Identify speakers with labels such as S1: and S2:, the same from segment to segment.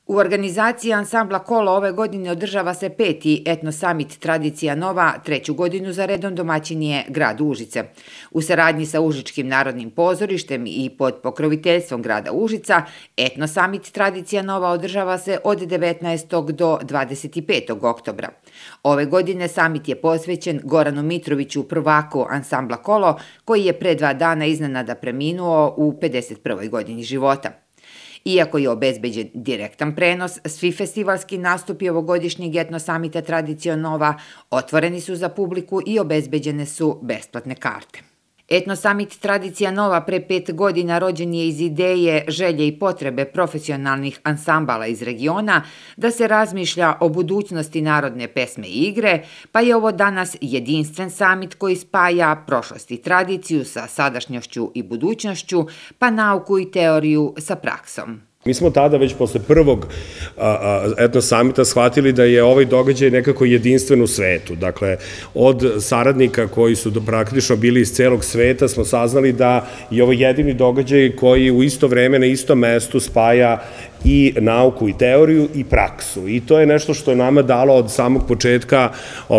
S1: U organizaciji Ansambla Kolo ove godine održava se 5. etno summit Tradicija Nova, 3. godinu za redom domaćin je grad Užice. U saradnji sa Užičkim narodnim pozorištem i pod pokroviteljstvom grada Užica, etno summit Tradicija Nova održava se od 19. do 25. oktobra. Ove godine summit je posvećen Goranu Mitroviću, prvaku Ansambla Kolo, koji je pre 2 dana iznenada preminuo u 51. godini života. Iako je obezbeđen direktan prenos, svi festivalski nastupi ovogodišnjeg etno samita Tradicija Nova otvoreni su za publiku i obezbeđene su besplatne karte. Etno samit Tradicija Nova pre 5 godina rođen je iz ideje, želje i potrebe profesionalnih ansambala iz regiona da se razmišlja o budućnosti narodne pesme i igre, pa je ovo danas jedinstven samit koji spaja prošlost i tradiciju sa sadašnjošću i budućnošću, pa nauku i teoriju sa praksom.
S2: Mi smo tada već posle prvog etno samita shvatili da je ovaj događaj nekako jedinstven u svetu. Dakle, od saradnika koji su praktično bili iz celog sveta smo saznali da je ovo jedini događaj koji u isto vreme na istom mestu spaja i nauku i teoriju i praksu. I to je nešto što je nama dalo od samog početka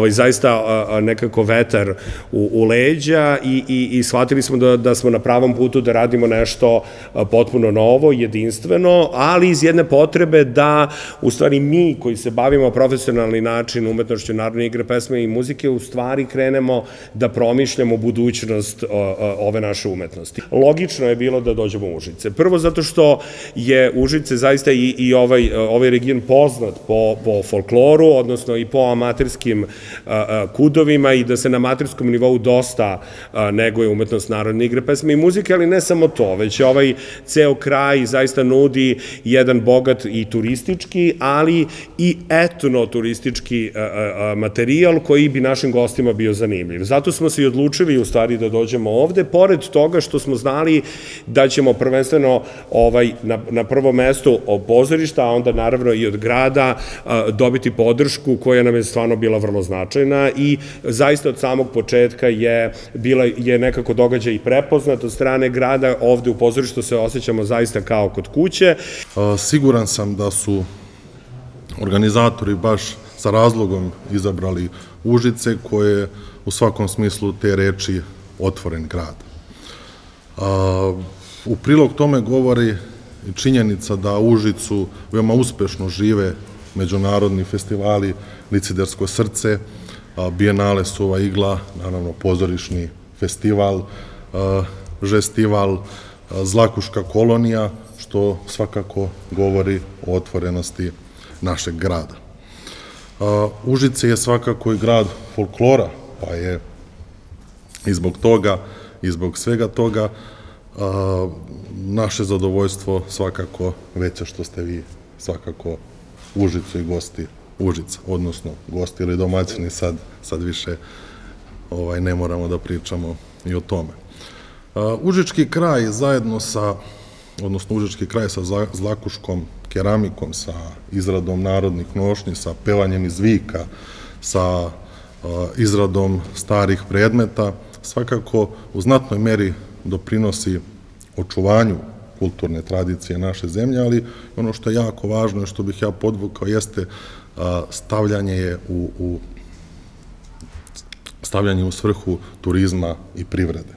S2: zaista nekako vetar u leđa i shvatili smo da smo na pravom putu da radimo nešto potpuno novo, jedinstveno, ali iz jedne potrebe da u stvari mi koji se bavimo profesionalni način umetnošću narodne igre, pesme i muzike u stvari krenemo da promišljamo budućnost ove naše umetnosti. Logično je bilo da dođemo u Užice. Prvo zato što je Užice zaista i ovaj region poznat po folkloru, odnosno i po amaterskim kudovima i da se na amaterskom nivou dosta neguje umetnost narodne igre, pesme i muzike, ali ne samo to, već ovaj ceo kraj zaista nudi jedan bogat i turistički, ali i etno-turistički materijal koji bi našim gostima bio zanimljiv. Zato smo se i odlučili u stvari da dođemo ovde, pored toga što smo znali da ćemo prvenstveno na prvom mestu pozorišta, a onda naravno i od grada dobiti podršku koja nam je stvarno bila vrlo značajna i zaista od samog početka je nekako događaj i prepoznat od strane grada. Ovde u pozorištu se osjećamo zaista kao kod kuće.
S3: Siguran sam da su organizatori baš sa razlogom izabrali Užice, koje je u svakom smislu te reči otvoren grad. U prilog tome govori činjenica da u Užicu veoma uspešno žive međunarodni festivali Licidersko srce, Bijenale Suva igla, naravno pozorišni festival, Žestival, Zlakuška kolonija, što svakako govori o otvorenosti našeg grada. Užice je svakako i grad folklora, pa je i zbog toga i zbog svega toga naše zadovoljstvo svakako veće što ste vi svakako Užicu i gosti Užica, odnosno gosti ili domaćini, sad više ne moramo da pričamo i o tome. Užički kraj zajedno sa, odnosno Užički kraj sa zlakuškom keramikom, sa izradom narodnih nošnji, sa pevanjem iz vika, sa izradom starih predmeta, svakako u znatnoj meri doprinosi očuvanju kulturne tradicije naše zemlje, ali ono što je jako važno i što bih ja podvukao jeste stavljanje u svrhu turizma i privrede.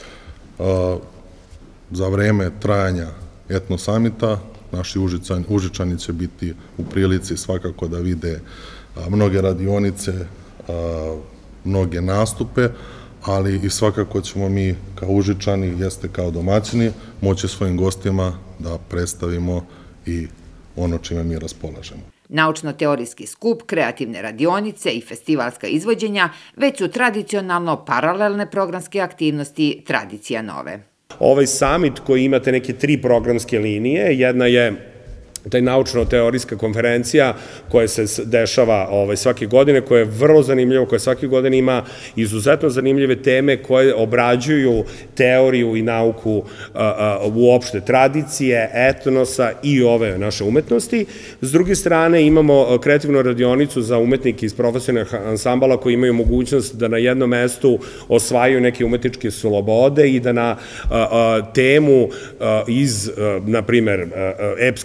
S3: Za vreme trajanja etno samita naši Užičani će biti u prilici svakako da vide mnoge radionice, mnoge nastupe, ali i svakako ćemo mi kao Užičani, jeste kao domaćini, moći svojim gostima da predstavimo i ono čime mi raspolažemo.
S1: Naučno-teorijski skup, kreativne radionice i festivalska izvođenja već su tradicionalno paralelne programske aktivnosti Tradicija Nove.
S2: Ovaj summit koji imate neke 3 programske linije, jedna je taj naučno-teorijska konferencija koja se dešava svake godine, koja je vrlo zanimljiva, koja svake godine ima izuzetno zanimljive teme koje obrađuju teoriju i nauku uopšte tradicije, etnosa i ove naše umetnosti. S druge strane imamo kreativnu radionicu za umetnike iz profesionalnih ansambala koji imaju mogućnost da na jednom mestu osvajaju neke umetničke slobode i da na temu iz, na primer, epske poezije,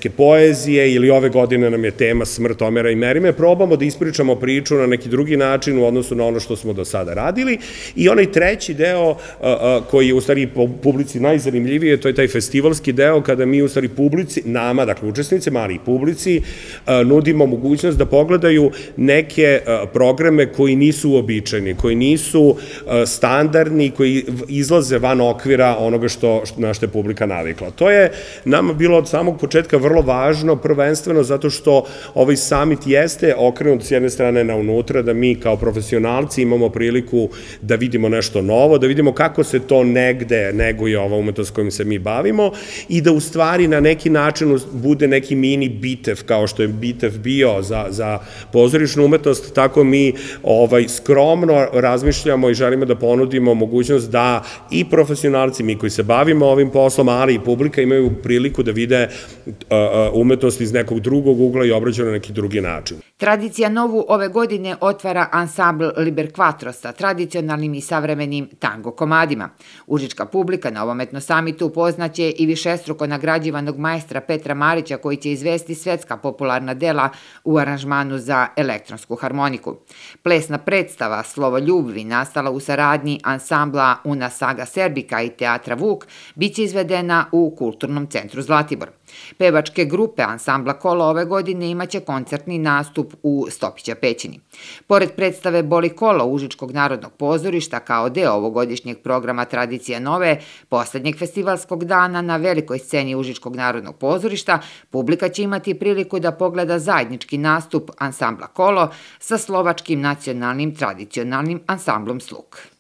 S2: poezije ili ove godine nam je tema Smrt Omera i Merime, probamo da ispričamo priču na neki drugi način u odnosu na ono što smo do sada radili. I onaj treći deo koji je u stvari publici najzanimljivije, to je taj festivalski deo kada mi u stvari publici, nama, dakle učesnicima, ali i publici, nudimo mogućnost da pogledaju neke programe koji nisu uobičajeni, koji nisu standardni, koji izlaze van okvira onoga na što je publika navikla. To je nama bilo od samog početka vrlo važno, prvenstveno zato što ovaj summit jeste okrenut s jedne strane na unutra, da mi kao profesionalci imamo priliku da vidimo nešto novo, da vidimo kako se to negde neguje ova umetnost kojom se mi bavimo i da u stvari na neki način bude neki mini bitev, kao što je bitev bio za pozorišnu umetnost, tako mi skromno razmišljamo i želimo da ponudimo mogućnost da i profesionalci, mi koji se bavimo ovim poslom, ali i publika imaju priliku da vide umetnost iz nekog drugog ugla i obrađenu na neki drugi način.
S1: Tradicija novu ove godine otvara ansambl Liber Quattro sa tradicionalnim i savremenim tango komadima. Užička publika na ovom etnosamitu upoznaće i višestruko nagrađivanog majstra Petra Marića koji će izvesti svetska popularna dela u aranžmanu za elektronsku harmoniku. Plesna predstava Slovo ljubvi, nastala u saradnji ansambla Una Saga Serbika i Teatra Vuk, biće izvedena u Kulturnom centru Zlatibor. Pevačke grupe ansambla Kolo ove godine imaće koncertni nastup u Stopića pećini. Pored predstave Boli kolo Užičkog narodnog pozorišta kao deo ovogodišnjeg programa Tradicija nove, poslednjeg festivalskog dana na velikoj sceni Užičkog narodnog pozorišta, publika će imati priliku da pogleda zajednički nastup ansambla Kolo sa slovačkim nacionalnim tradicionalnim ansamblom Sluk.